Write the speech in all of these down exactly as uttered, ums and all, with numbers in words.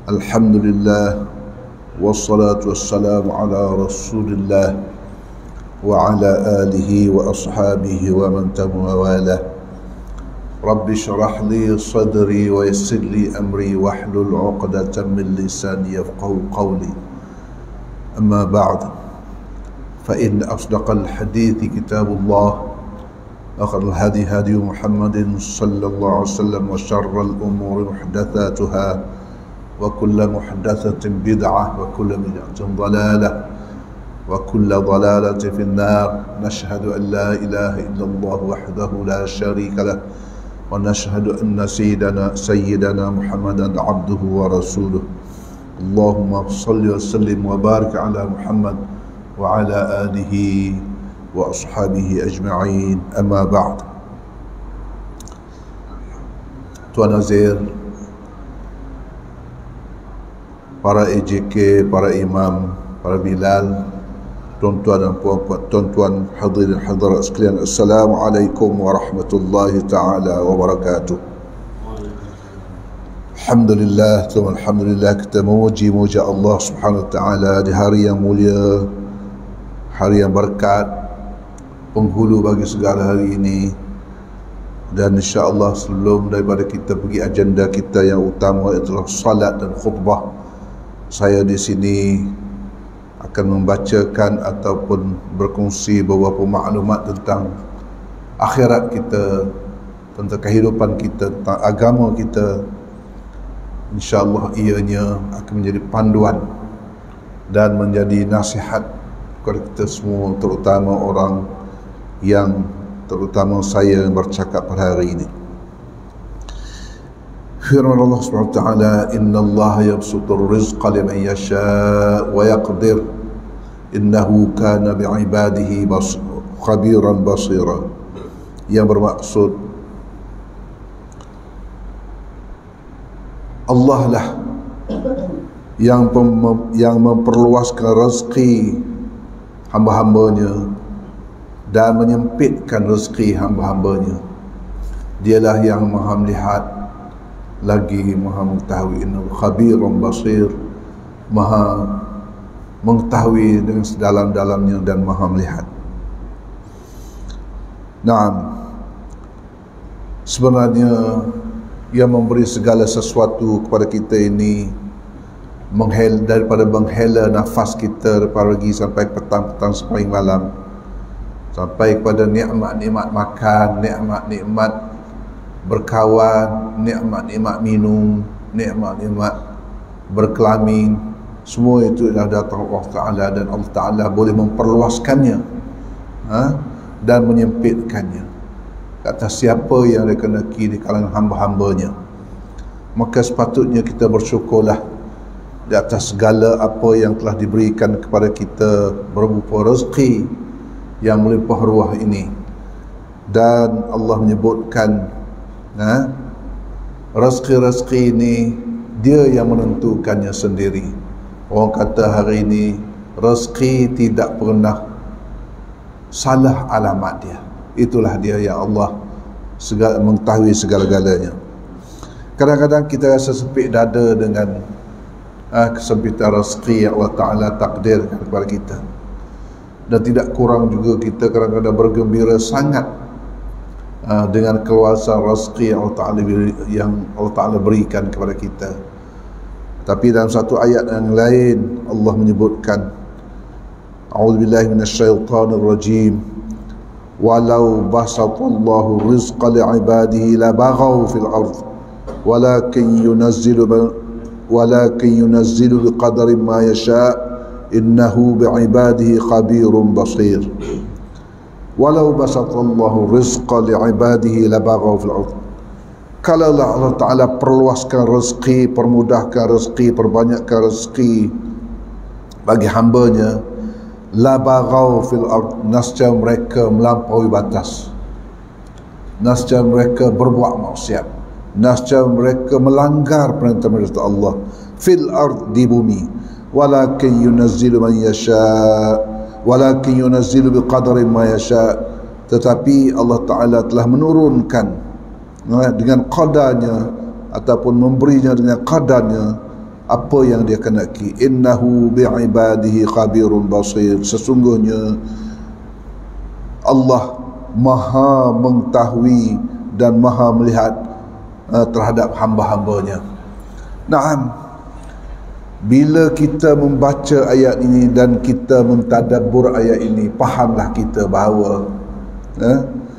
Alhamdulillah, wassalatu wassalamu ala rasulillah wa ala alihi wa ashabihi wa man tabi'ahu. Rabbi syrah li sadri wa yassir li amri wahlul 'uqdatam min lisani yafqahu qawli. Amma ba'd, fa in asdaqal hadithi kitabullah, akhirul hadi hadi Muhammadin sallallahu alaihi wasallam, wa syarrul umuri muhdatsatuha, wa kullu muhdatsatin bid'ah, wa kullu bid'atin dhalalah, wa kullu dhalalatin fin nar. Nashhadu an la ilaha illallah wahdahu la syarika lah, wa nashhadu anna sayyidana sayyidana Muhammadan abduhu wa rasuluh. Allahumma shalli wa sallim wa barik ala Muhammad wa ala alihi wa ashabihi ajma'in. Amma ba'd. Tuan Nazir, para E J K, para imam, para bilal, tuan-tuan dan puan-puan, tuan-tuan hadirin hadirat sekalian, Assalamualaikum warahmatullahi taala wabarakatuh. Alhamdulillah, alhamdulillah, kita memuji-muji Allah Subhanahu wa taala di hari yang mulia, hari yang berkat, penghulu bagi segala hari ini. Dan insya-Allah sebelum daripada kita pergi agenda kita yang utama, iaitu salat dan khutbah, saya di sini akan membacakan ataupun berkongsi beberapa maklumat tentang akhirat kita, tentang kehidupan kita, tentang agama kita. InsyaAllah ianya akan menjadi panduan dan menjadi nasihat kepada kita semua, terutama orang yang, terutama saya yang bercakap pada hari ini. Firman Allah subhanahu wa taala, Inna Allah yabsutur rizqa liman yasha' wa yaqdir, innahu kana bi'ibadihi bas khabiran basira. Yang bermaksud, Allah lah yang pem, yang memperluaskan rezeki hamba-hambanya dan menyempitkan rezeki hamba-hambanya. Dialah yang maha melihat lagi maha mengetahui. Innahu khabirun basir, maha mengetahui dengan sedalam-dalamnya dan maha melihat. Naam, sebenarnya yang memberi segala sesuatu kepada kita ini, menghela, daripada menghela nafas kita daripada pagi sampai petang-petang sampai malam, sampai kepada nikmat-nikmat makan, nikmat-nikmat berkawan, nikmat-nikmat minum, nikmat-nikmat berkelamin, semua itu adalah datang Allah Ta'ala, dan Allah Ta'ala boleh memperluaskannya, ha? dan menyempitkannya kata siapa yang dikehendaki di kalangan hamba-hambanya. Maka sepatutnya kita bersyukurlah di atas segala apa yang telah diberikan kepada kita berupa rezeki yang melimpah ruah ini. Dan Allah menyebutkan, nah, rezeki-rezeki ini dia yang menentukannya sendiri. Orang kata hari ini rezeki tidak pernah salah alamat dia. Itulah dia yang Allah segala, mengetahui segala-galanya. Kadang-kadang kita rasa sempit dada dengan ah, kesempitan rezeki yang Allah Ta'ala takdirkan kepada kita, dan tidak kurang juga kita kadang-kadang bergembira sangat ah, dengan keluasan rezeki yang Allah Ta'ala yang Allah Ta'ala berikan kepada kita. Tapi dalam satu ayat yang lain Allah menyebutkan, A'udzubillahi minasyaitonir rajim, walau basatallahu rizqa li'ibadihi labaghaw fil ard walakin yunazzilu walakin yunazzilu biqadri ma yasha' innahu bi'ibadihi khabirun basir. Walau basatallahu rizqa li'ibadihi labaghaw fil ard, kalau Allah Ta'ala perluaskan rezeki, permudahkan rezeki, perbanyakkan rezeki bagi hambanya, la baghaw fil ard, nascaya mereka melampaui batas, nascaya mereka berbuat maksiat, nascaya mereka melanggar perintah-perintah Allah fil ard, di bumi. Walakin yunazzilu man yasha, walakin yunazzilu biqadri ma yasha, tetapi Allah Ta'ala telah menurunkan dengan qadarnya ataupun memberinya dengan qadarnya apa yang dia kehendaki. Innahu bi'ibadihi khabirun basir. Sesungguhnya Allah maha mengetahui dan maha melihat uh, terhadap hamba-hambanya. Naam, bila kita membaca ayat ini dan kita mentadabbur ayat ini, fahamlah kita bahawa eh,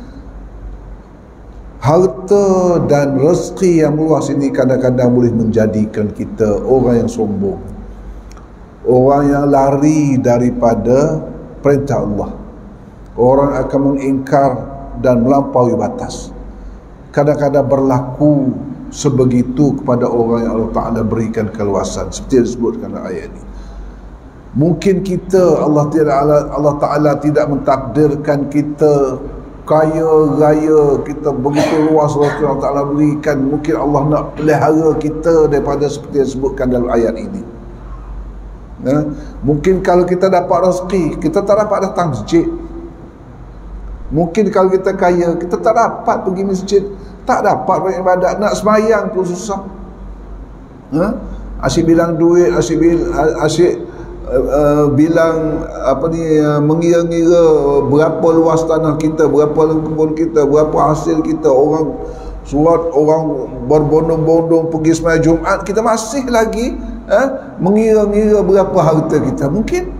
harta dan rezeki yang luas ini kadang-kadang boleh menjadikan kita orang yang sombong, orang yang lari daripada perintah Allah, orang akan mengingkar dan melampaui batas. Kadang-kadang berlaku sebegitu kepada orang yang Allah Ta'ala berikan keluasan, seperti yang disebutkan dalam ayat ini. Mungkin kita Allah tidak Allah Ta'ala tidak mentakdirkan kita kaya raya, kita begitu luas Allah Ta'ala berikan. Mungkin Allah nak pelihara kita daripada seperti yang disebutkan dalam ayat ini. Ya? Mungkin kalau kita dapat rezeki, kita tak dapat datang masjid. Mungkin kalau kita kaya, kita tak dapat pergi masjid, tak dapat beribadat, nak sembahyang pun susah. Ha? Asyik bilang duit, asyik bil, asyik uh, uh, bilang apa ni, uh, mengira-ngira berapa luas tanah kita, berapa kebun kita, berapa hasil kita. Orang surat, orang berbondong-bondong pergi sembahyang Jumaat, kita masih lagi uh, mengira-ngira berapa harta kita. Mungkin.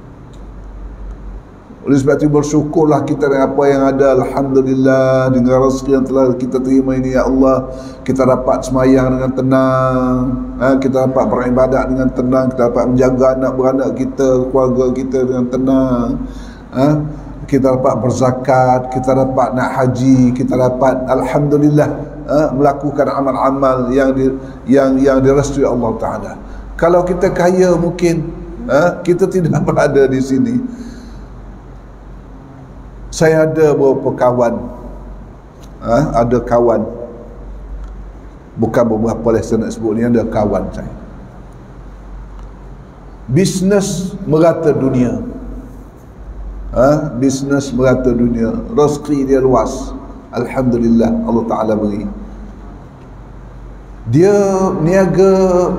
Oleh sebab itu bersyukurlah kita dengan apa yang ada. Alhamdulillah, dengan rezeki yang telah kita terima ini, ya Allah, kita dapat semayang dengan tenang, ha, kita dapat beribadat dengan tenang, kita dapat menjaga anak beranak kita, keluarga kita dengan tenang, ha, kita dapat berzakat, kita dapat nak haji, kita dapat Alhamdulillah ha, melakukan amal-amal yang di, yang yang direstui Allah Ta'ala. Kalau kita kaya, mungkin ha, kita tidak berada di sini. Saya ada beberapa kawan, ha, ada kawan, bukan beberapa lah saya nak sebut ni, ada kawan saya, bisnes merata dunia, ha, bisnes merata dunia, rezeki dia luas, Alhamdulillah, Allah Ta'ala beri. Dia niaga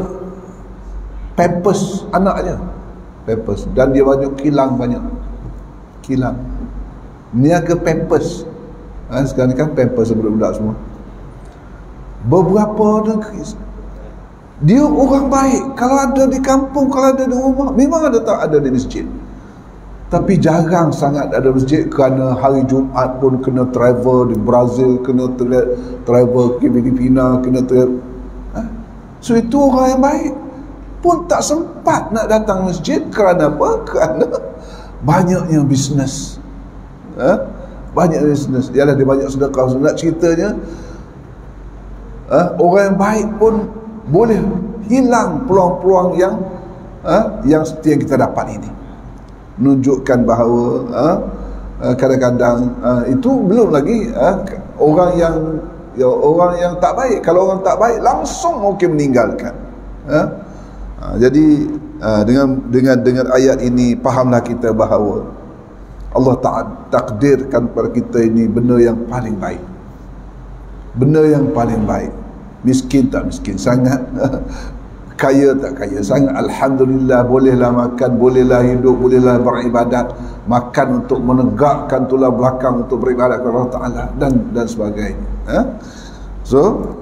pampers anaknya, pampers, dan dia banyak kilang, banyak kilang, niaga pampers. Ha, sekarang ni kan pampers budak-budak semua. Beberapa negeri, dia orang baik. Kalau ada di kampung, kalau ada di rumah, memang ada tak ada di masjid. Tapi jarang sangat ada masjid, kerana hari Jumaat pun kena travel di Brazil, kena tra travel ke Filipina, kena travel. Ha? So itu orang yang baik pun tak sempat nak datang masjid. Kerana apa? Kerana banyaknya bisnes. Ha? Banyak bisnes. Yalah, dia banyak sedekah. Nak ceritanya, ha? orang yang baik pun boleh hilang peluang-peluang yang ha? yang seperti yang kita dapat ini. Menunjukkan bahawa ha? kadang-kadang ha? itu belum lagi ha? orang yang ya, orang yang tak baik. Kalau orang tak baik, langsung mungkin meninggalkan. Ha? Ha, jadi ha, dengan dengan dengan ayat ini, fahamlah kita bahawa Allah Ta'ala takdirkan kepada kita ini benda yang paling baik, benda yang paling baik. Miskin tak miskin sangat, kaya tak kaya sangat, Alhamdulillah, bolehlah makan, bolehlah hidup, bolehlah beribadat, makan untuk menegakkan tulang belakang untuk beribadat kepada Allah Ta'ala, dan dan sebagainya. Ha? So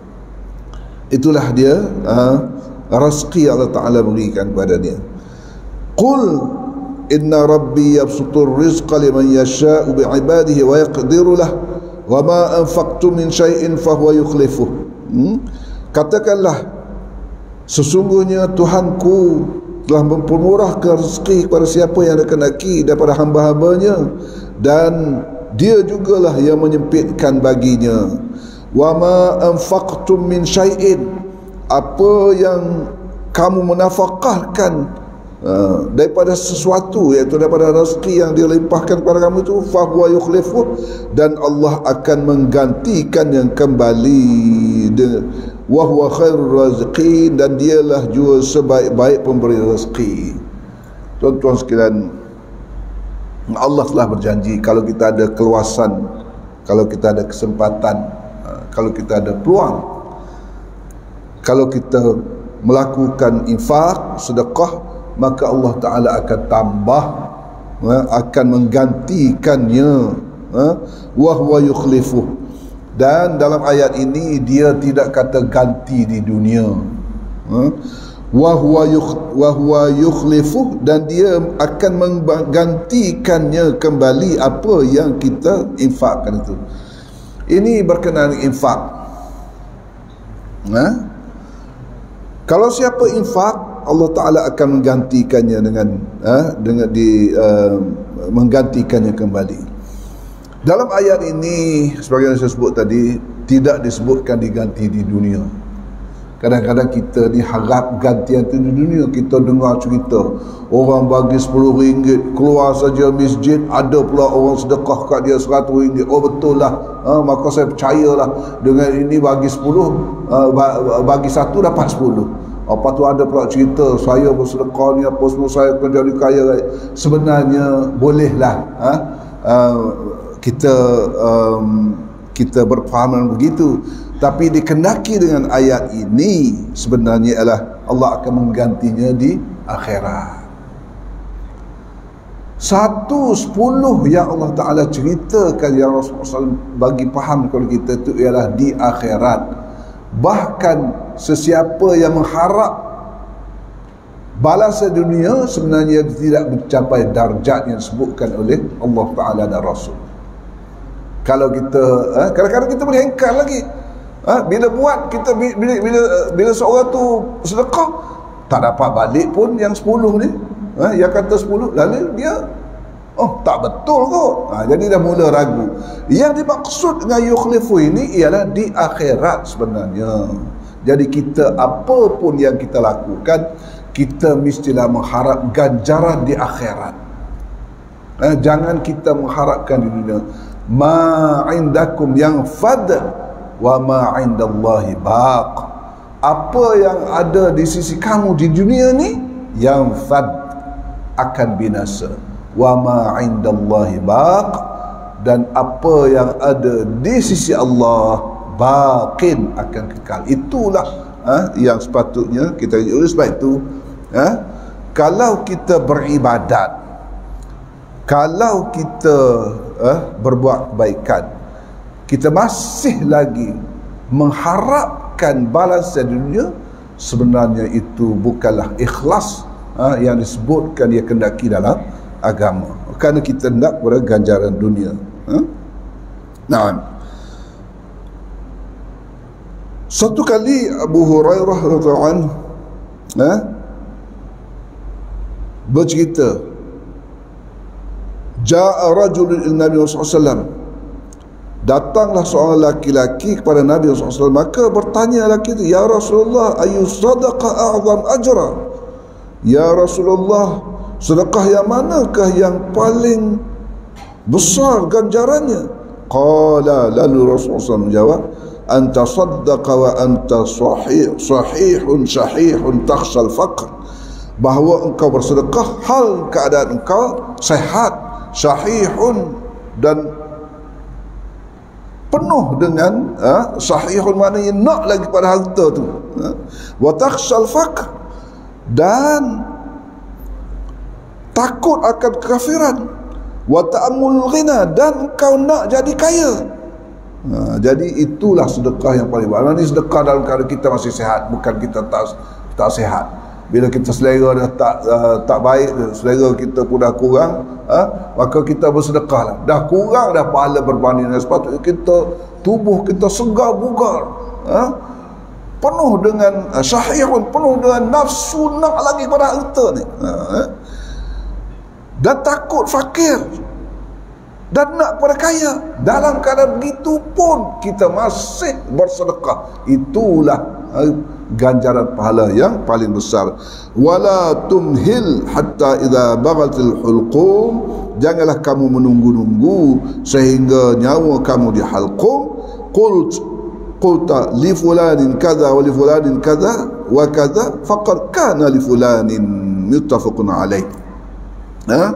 itulah dia ha, rezeki Allah Ta'ala berikan kepada dia. Qul inna rabbi yabsutur rizqa liman yasha'u bi'ibadihi wa yaqdiru lah wa ma anfaqtum min syai'in fahuwa yukhlifuh. Hmm? Katakanlah, sesungguhnya Tuhanku telah mempermurahkan rezeki kepada siapa yang dia kehendaki daripada hamba-hambanya, dan dia jugalah yang menyempitkan baginya. Wa ma anfaqtum min syai'in, apa yang kamu menafkahkan Uh, daripada sesuatu, iaitu daripada rezeki yang dia limpahkan kepada kamu itu, fahuwa yukhlifuh, dan Allah akan menggantikan yang kembali. Wa huwa khairur raziqin, dan dialah juga sebaik-baik pemberi rezeki. Tuan-tuan sekalian, Allah telah berjanji, kalau kita ada keluasan, kalau kita ada kesempatan, uh, kalau kita ada peluang, kalau kita melakukan infak, sedekah, maka Allah Ta'ala akan tambah, akan menggantikannya. Wa huwa yukhlifuh. Dan dalam ayat ini dia tidak kata ganti di dunia. Wa huwa yukh, wa huwa yukhlifuh, dan dia akan menggantikannya kembali apa yang kita infakkan itu. Ini berkenaan infak. Ha? Kalau siapa infak, Allah Ta'ala akan menggantikannya dengan ha, dengan di uh, menggantikannya kembali. Dalam ayat ini, sebagai yang saya sebut tadi, tidak disebutkan diganti di dunia. Kadang-kadang kita ni harap gantian itu di dunia. Kita dengar cerita orang bagi sepuluh ringgit, keluar saja masjid, ada pula orang sedekah kat dia seratus ringgit. Oh betul lah, ha, maka saya percayalah dengan ini bagi sepuluh, ha, bagi satu dapat sepuluh. Apa tu ada pula cerita saya bersedekah ni apa semua, saya akan jadi kaya. Sebenarnya bolehlah, ha, uh, kita um, kita berfahaman begitu, tapi dikendaki dengan ayat ini sebenarnya adalah Allah akan menggantinya di akhirat. Satu sepuluh yang Allah Ta'ala ceritakan yang Rasulullah sallallahu alaihi wasallam bagi faham kepada kita itu ialah di akhirat. Bahkan sesiapa yang mengharap balasan dunia sebenarnya tidak mencapai darjat yang disebutkan oleh Allah Ta'ala dan Rasul. Kalau kita eh, kadang-kadang kita boleh engkar lagi, eh, bila buat kita bila, bila bila seorang tu sedekah tak dapat balik pun yang sepuluh ni, eh, yang kata sepuluh, lalu dia oh tak betul kot, ha, jadi dah mula ragu. Yang dimaksud dengan yukhlifu ini ialah di akhirat sebenarnya. Jadi kita apa pun yang kita lakukan, kita mestilah mengharap ganjaran di akhirat. Eh, jangan kita mengharapkan di dunia. Ma indakum yang fad wa ma indallahi baq. Apa yang ada di sisi kamu di dunia ni yang fad, akan binasa. Wa ma indallahi baq, dan apa yang ada di sisi Allah baqin, akan kekal. Itulah ha, yang sepatutnya kita urus. Sebab itu ha, kalau kita beribadat, kalau kita eh, berbuat kebaikan, kita masih lagi mengharapkan balasan dunia, sebenarnya itu bukanlah ikhlas eh, yang disebutkan dia kendaki dalam agama, kerana kita hendak pada ganjaran dunia. eh? Nah, satu kali Abu Hurairah radhiyallahu anhu eh, bercerita, Ja'a rajulun ila Nabi sallallahu alaihi wasallam, datanglah seorang laki-laki kepada Nabi sallallahu alaihi wasallam, maka bertanya laki itu, ya Rasulullah, ayu sadaqah a'zam ajra? Ya Rasulullah, sedekah yang manakah yang paling besar ganjarannya? Qala, lalu Rasulullah sallallahu alaihi wasallam menjawab, anta saddaqa wa anta sahih sahihun syahihun takhshal faqr, bahawa engkau bersedekah hal keadaan engkau sehat, syahihun, dan penuh dengan ha, syahihun maknanya nak lagi pada harta tu, ha, wa takhshal faqr, dan takut akan kekafiran, wa ta'ammul ghina, dan engkau nak jadi kaya. Ha, jadi itulah sedekah yang paling baik. Ini sedekah dalam keadaan kita masih sehat, bukan kita tak tak sehat. Bila kita selera dah tak uh, tak baik, selera kita pun dah kurang, ha? Maka kita bersedekah lah. Dah kurang dah pahala berbanding dengan sepatutnya kita, tubuh kita segar bugar, ha? Penuh dengan uh, syahihun, penuh dengan nafsu nak lagi pada harta ni, ha? Dan takut fakir, dan nak pada kaya. Dalam keadaan begitu pun kita masih bersedekah. Itulah uh, ganjaran pahala yang paling besar. Wala tumhil hatta idza baghatil hulqum, janganlah kamu menunggu-nunggu sehingga nyawa kamu di halqum. Qult qulta li fulanin kadza wa li fulanin kadza wa kadza faqad kana li fulanin, muttafaqun alaih. Ha?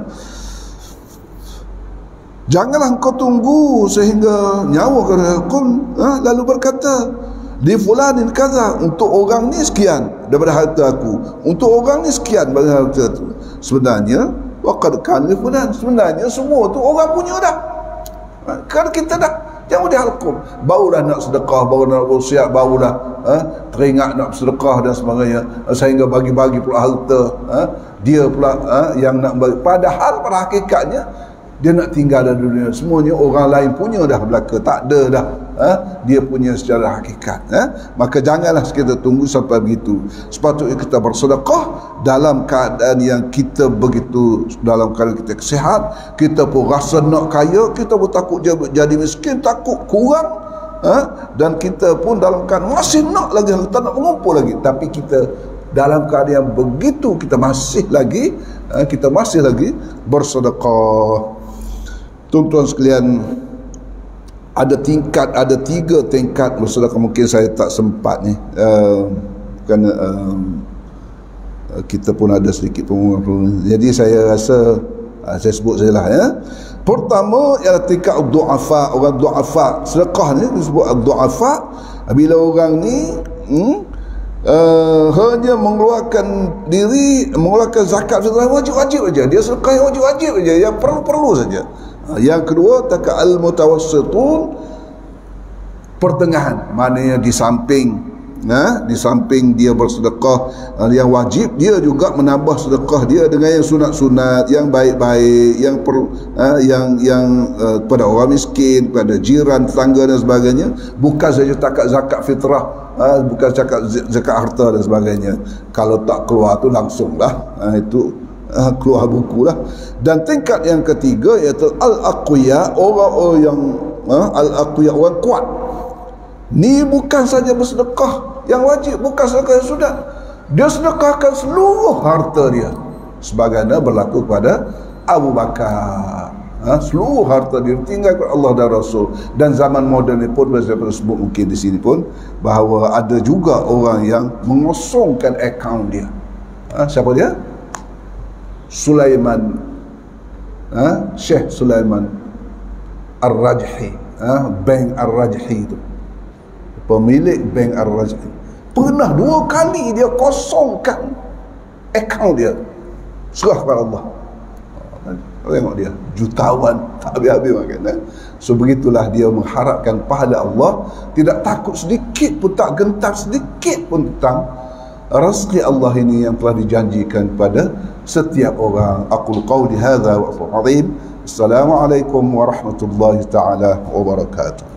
Janganlah engkau tunggu sehingga nyawa kau di halqum, ha? Lalu berkata, Li fulanin kaza, untuk orang ni sekian daripada harta aku, untuk orang ni sekian daripada harta tu. Sebenarnya waqad kana li fulan, sebenarnya semua tu orang punya dah. Kan kita dah jangan dihalkum. Barulah nak sedekah, baru nak wasiat, barulah ha, teringat nak sedekah dan sebagainya, sehingga bagi-bagi pula harta, ha, dia pula ha, yang nak bagi. Padahal pada hakikatnya dia nak tinggal dalam dunia, semuanya orang lain punya dah belaka, tak ada dah ha, dia punya secara hakikat. Ha? Maka janganlah kita tunggu sampai begitu. Sepatutnya kita bersedekah dalam keadaan yang kita begitu, dalam keadaan kita sihat, kita pun rasa nak kaya, kita pun takut jadi miskin, takut kurang, ha? Dan kita pun dalam keadaan masih nak lagi, tak nak mengumpul lagi, tapi kita dalam keadaan yang begitu kita masih lagi ha, kita masih lagi bersedekah. Tuan-tuan sekalian, ada tingkat, ada tiga tingkat bersedekah. Mungkin saya tak sempat ni uh, kerana uh, kita pun ada sedikit pengumuman, jadi saya rasa uh, saya sebut sajalah ya. Pertama ialah tingkat du'afa, orang du'afa. Sedekah ni disebut du'afa bila orang ni hmm, uh, hanya mengeluarkan diri, mengeluarkan zakat fitrah wajib-wajib saja, dia sedekah yang wajib-wajib saja, yang perlu-perlu saja. Yang kedua, taka al-mutawassitun, pertengahan, maknanya di samping nah, di samping dia bersedekah uh, yang wajib, dia juga menambah sedekah dia dengan yang sunat-sunat, yang baik-baik, yang per, uh, yang yang uh, pada orang miskin, pada jiran, tetangga dan sebagainya, bukan saja takat zakat fitrah, uh, bukan zakat zakat harta dan sebagainya. Kalau tak keluar tu langsunglah uh, itu Uh, keluar buku lah. Dan tingkat yang ketiga iaitu al-aqwiya, orang-orang yang uh, al-aqwiya, orang kuat. Ni bukan saja bersedekah yang wajib, bukan sedekah yang sudah, dia sedekahkan seluruh harta dia, sebagaimana berlaku kepada Abu Bakar. Ha, seluruh harta dia tinggal kepada Allah dan Rasul. Dan zaman moden ni pun, saya pernah sebut mungkin di sini pun, bahawa ada juga orang yang mengosongkan akaun dia. Ha, siapa dia? Sulaiman, ha? Syekh Sulaiman Ar-Rajhi, ha? Bank Ar-Rajhi itu, pemilik Bank Ar-Rajhi, pernah dua kali dia kosongkan akaun dia, serah kepada Allah. Tengok dia, jutawan tak habis-habis makan. So begitulah dia mengharapkan pahala Allah, tidak takut sedikit pun, tak gentar sedikit pun tentang rezeki Allah ini yang telah dijanjikan pada setiap orang. Aqul qawli hadza wa aqul azim. Assalamualaikum warahmatullahi taala wabarakatuh.